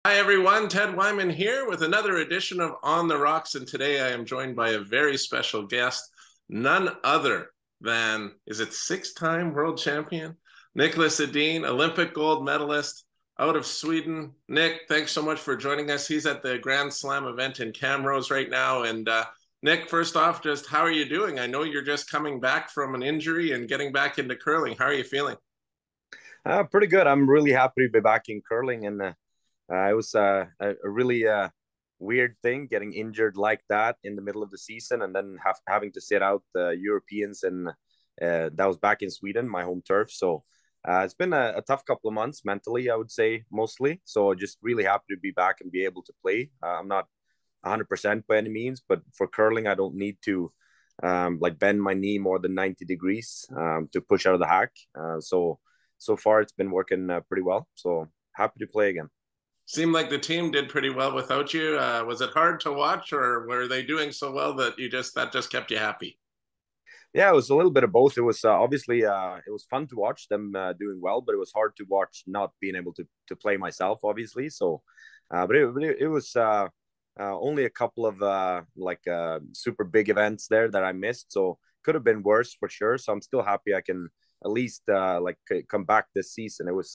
Hi everyone, Ted Wyman here with another edition of On the Rocks, and today I am joined by a very special guest, none other than, is it six-time world champion? Niklas Edin, Olympic gold medalist out of Sweden. Nick, thanks so much for joining us. He's at the Grand Slam event in Camrose right now. And Nick, first off, just how are you doing? I know you're just coming back from an injury and getting back into curling. How are you feeling? Pretty good. I'm really happy to be back in curling, and it was a really weird thing getting injured like that in the middle of the season, and then having to sit out the Europeans, and that was back in Sweden, my home turf. So it's been a tough couple of months mentally, I would say, mostly. So just really happy to be back and be able to play. I'm not 100% by any means, but for curling, I don't need to like bend my knee more than 90 degrees to push out of the hack. So far it's been working pretty well. So happy to play again. Seemed like the team did pretty well without you. Was it hard to watch, or were they doing so well that that just kept you happy? Yeah, it was a little bit of both. It was obviously it was fun to watch them doing well, but it was hard to watch not being able to play myself, obviously. So, but it was only a couple of super big events there that I missed. So could have been worse for sure. So I'm still happy I can at least come back this season. It was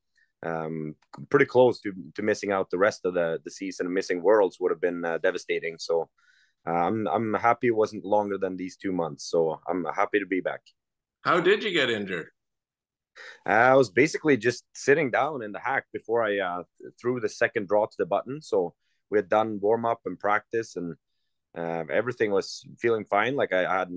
pretty close to missing out the rest of the season. Missing Worlds would have been devastating. So I'm happy it wasn't longer than these 2 months. So I'm happy to be back. How did you get injured? I was basically just sitting down in the hack before I threw the second draw to the button. So we had done warm up and practice, and everything was feeling fine. Like I had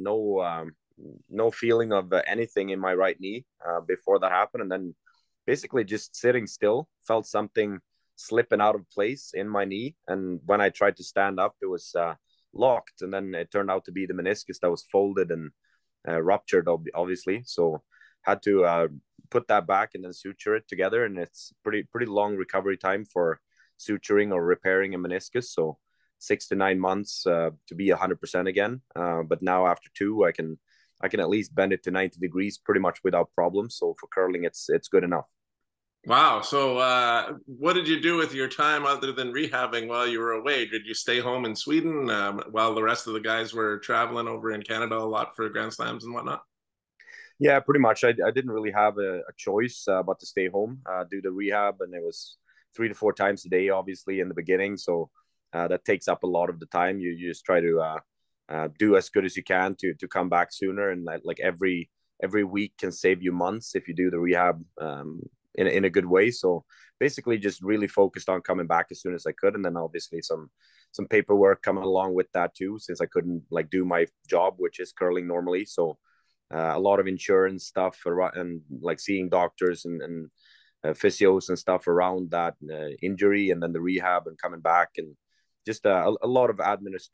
no feeling of anything in my right knee before that happened, and then basically just sitting still, felt something slipping out of place in my knee, and when I tried to stand up, it was locked, and then it turned out to be the meniscus that was folded and ruptured, obviously. So had to put that back and then suture it together, and it's pretty long recovery time for suturing or repairing a meniscus. So 6 to 9 months to be 100% again. But now after two, I can at least bend it to 90 degrees pretty much without problems. So for curling, it's good enough. Wow. So, what did you do with your time other than rehabbing while you were away? Did you stay home in Sweden while the rest of the guys were traveling over in Canada a lot for Grand Slams and whatnot? Yeah, pretty much. I didn't really have a choice but to stay home, do the rehab, and it was 3 to 4 times a day, obviously, in the beginning. So that takes up a lot of the time. You just try to do as good as you can to come back sooner, and like every week can save you months if you do the rehab in a good way. So basically, just really focused on coming back as soon as I could, and then obviously some paperwork coming along with that too, since I couldn't like do my job, which is curling normally. So a lot of insurance stuff and like seeing doctors and physios and stuff around that injury, and then the rehab and coming back, and just a lot of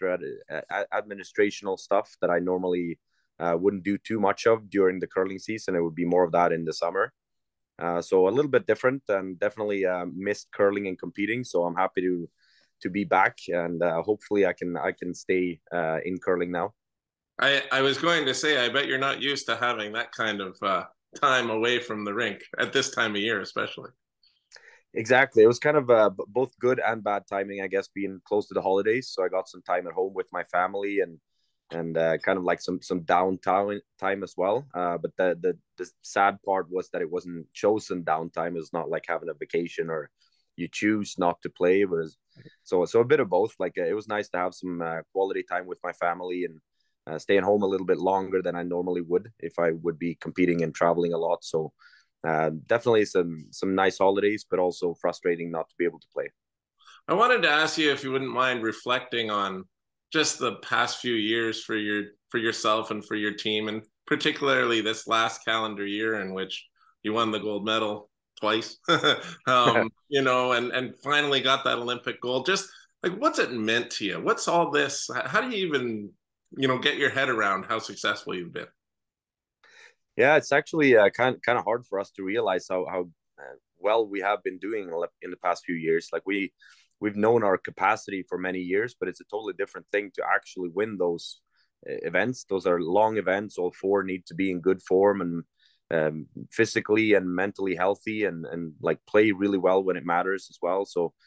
administrational stuff that I normally wouldn't do too much of during the curling season. It would be more of that in the summer. So a little bit different, and definitely missed curling and competing. So I'm happy to be back, and hopefully I can stay in curling now. I was going to say, I bet you're not used to having that kind of time away from the rink at this time of year, especially. Exactly. It was kind of both good and bad timing, I guess, being close to the holidays. So I got some time at home with my family, and kind of like some downtime time as well. But the sad part was that it wasn't chosen downtime. It's not like having a vacation or you choose not to play. It was so a bit of both. Like it was nice to have some quality time with my family, and staying home a little bit longer than I normally would if I would be competing and traveling a lot. So definitely some nice holidays, but also frustrating not to be able to play. I wanted to ask you if you wouldn't mind reflecting on just the past few years for yourself and for your team, and particularly this last calendar year in which you won the gold medal twice, and finally got that Olympic gold. Just like what's it meant to you? What's all this? How do you even get your head around how successful you've been? Yeah, it's actually kind of hard for us to realize how well we have been doing in the past few years. Like we've known our capacity for many years, but it's a totally different thing to actually win those events. Those are long events. All four need to be in good form and physically and mentally healthy, and like play really well when it matters as well. So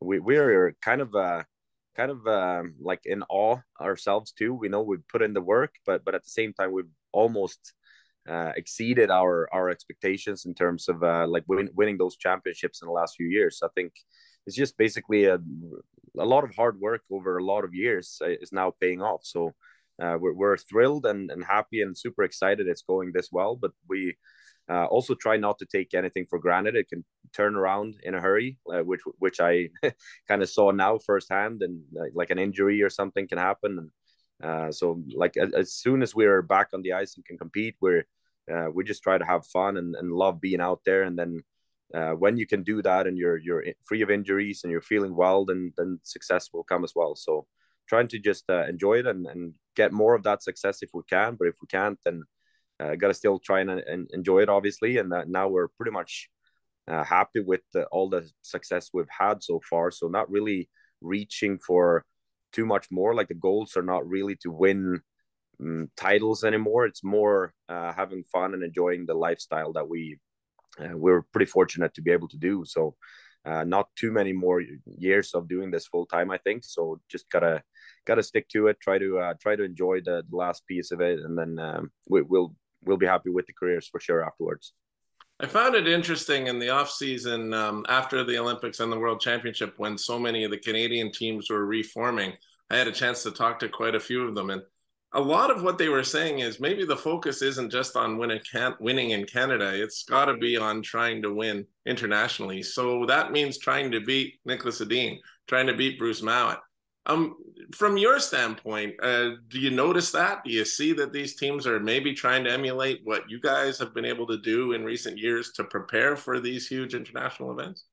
we're kind of like in awe ourselves too. We know we've put in the work, but at the same time we've almost exceeded our expectations in terms of like winning those championships in the last few years. I think it's just basically a lot of hard work over a lot of years is now paying off. So we're thrilled and happy and super excited it's going this well. But we also try not to take anything for granted. It can turn around in a hurry, which I kind of saw now firsthand, and like an injury or something can happen. And so like as soon as we're back on the ice and can compete, we just try to have fun and love being out there. And then when you can do that and you're free of injuries and you're feeling well, then success will come as well. So trying to just enjoy it and get more of that success if we can. But if we can't, then got to still try and enjoy it, obviously. And now we're pretty much happy with all the success we've had so far. So not really reaching for too much more. Like the goals are not really to win titles anymore. It's more having fun and enjoying the lifestyle that we're pretty fortunate to be able to do. So not too many more years of doing this full time, I think. So just gotta stick to it. Try to enjoy the last piece of it, and then we'll be happy with the careers for sure afterwards. I found it interesting in the off season after the Olympics and the World Championship when so many of the Canadian teams were reforming. I had a chance to talk to quite a few of them, and a lot of what they were saying is maybe the focus isn't just on winning in Canada. It's got to be on trying to win internationally. So that means trying to beat Niklas Edin, trying to beat Bruce Mouat. From your standpoint, do you notice that? Do you see that these teams are maybe trying to emulate what you guys have been able to do in recent years to prepare for these huge international events?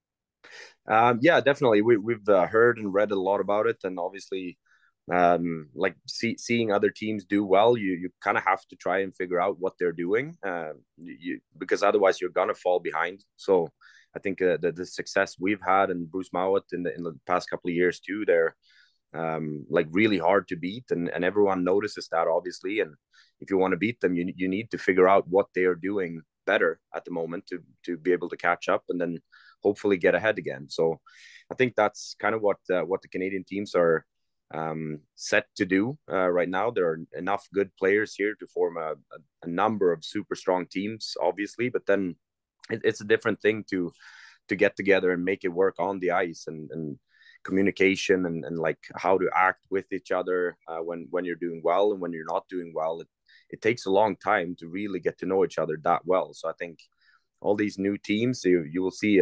Yeah, definitely. We've heard and read a lot about it, and obviously, like seeing other teams do well, you kind of have to try and figure out what they're doing, because otherwise you're gonna fall behind. So I think the success we've had and Bruce Mouat in the past couple of years too, they're like really hard to beat, and everyone notices that, obviously. And if you want to beat them, you need to figure out what they are doing better at the moment to be able to catch up and then hopefully get ahead again. So I think that's kind of what the Canadian teams are set to do right now. There are enough good players here to form a number of super strong teams, obviously, but then it's a different thing to get together and make it work on the ice, and communication and like how to act with each other when you're doing well and when you're not doing well. It takes a long time to really get to know each other that well. So I think all these new teams, you will see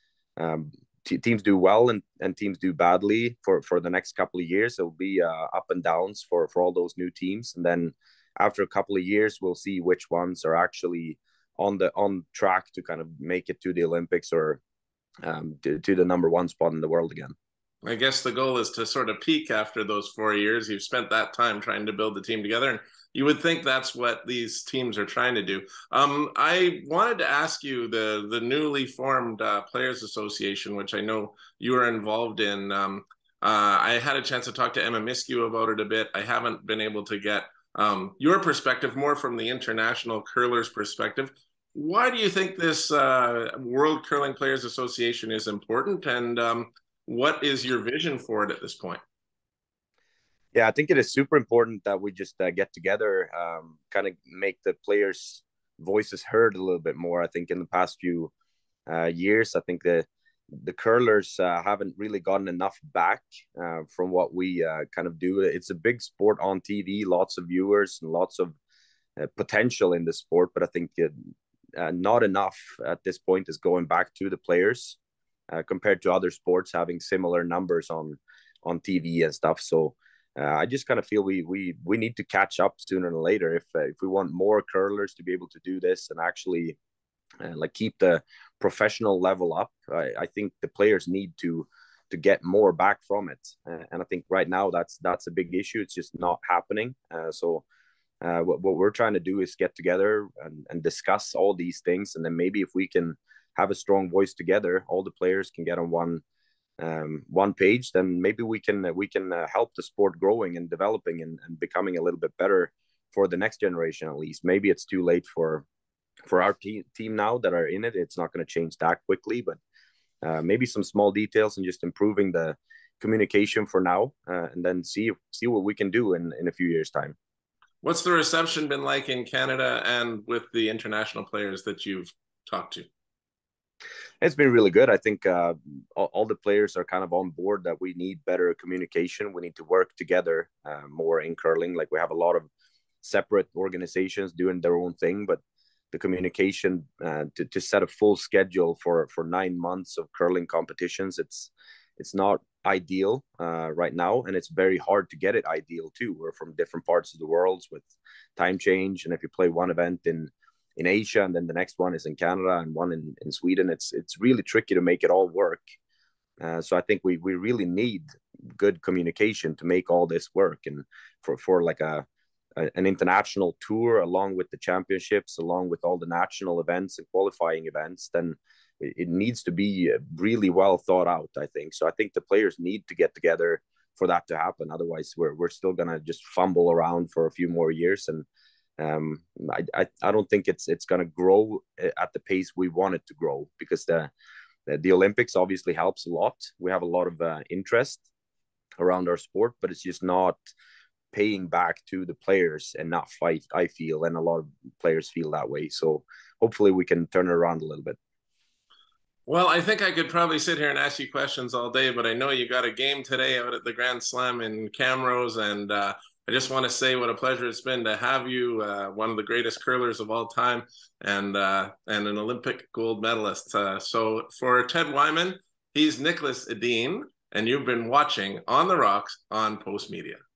teams do well and teams do badly for the next couple of years. It'll be up and downs for all those new teams, and then after a couple of years, we'll see which ones are actually on track to kind of make it to the Olympics or to the number one spot in the world again. I guess the goal is to sort of peak after those 4 years. You've spent that time trying to build the team together, and you would think that's what these teams are trying to do. I wanted to ask you the newly formed Players Association, which I know you are involved in. I had a chance to talk to Emma Miskew about it a bit. I haven't been able to get your perspective, more from the international curlers' perspective. Why do you think this World Curling Players Association is important, and what is your vision for it at this point? Yeah, I think it is super important that we just get together, kind of make the players' voices heard a little bit more. I think in the past few years, I think the curlers haven't really gotten enough back from what we kind of do. It's a big sport on TV, lots of viewers and lots of potential in the sport, but I think not enough at this point is going back to the players compared to other sports having similar numbers on TV and stuff. So I just kind of feel we need to catch up sooner than later if we want more curlers to be able to do this and actually like keep the professional level up. I think the players need to get more back from it, and I think right now that's a big issue. It's just not happening. So what we're trying to do is get together and discuss all these things, and then maybe if we can have a strong voice together, all the players can get on one page, then maybe we can help the sport growing and developing and becoming a little bit better for the next generation. At least maybe it's too late for our team now that are in it. It's not going to change that quickly, but maybe some small details and just improving the communication for now, and then see what we can do in a few years' time. What's the reception been like in Canada and with the international players that you've talked to? It's been really good. I think all the players are kind of on board that we need better communication. We need to work together more in curling. Like, we have a lot of separate organizations doing their own thing, but the communication to set a full schedule for 9 months of curling competitions, it's not ideal right now, and it's very hard to get it ideal too. We're from different parts of the world with time change, and if you play one event in Asia and then the next one is in Canada and one in Sweden, it's really tricky to make it all work. So I think we really need good communication to make all this work, and for like an international tour along with the championships, along with all the national events and qualifying events, then it needs to be really well thought out, I think. So I think the players need to get together for that to happen. Otherwise, we're still gonna just fumble around for a few more years, and I don't think it's gonna grow at the pace we want it to grow, because the Olympics obviously helps a lot. We have a lot of interest around our sport, but it's just not paying back to the players enough. I feel, and a lot of players feel that way. So hopefully we can turn it around a little bit. Well, I think I could probably sit here and ask you questions all day, but I know you got a game today out at the Grand Slam in Camrose, and I just want to say what a pleasure it's been to have you, one of the greatest curlers of all time, and an Olympic gold medalist. So for Ted Wyman, he's Niklas Edin, and you've been watching On the Rocks on Postmedia.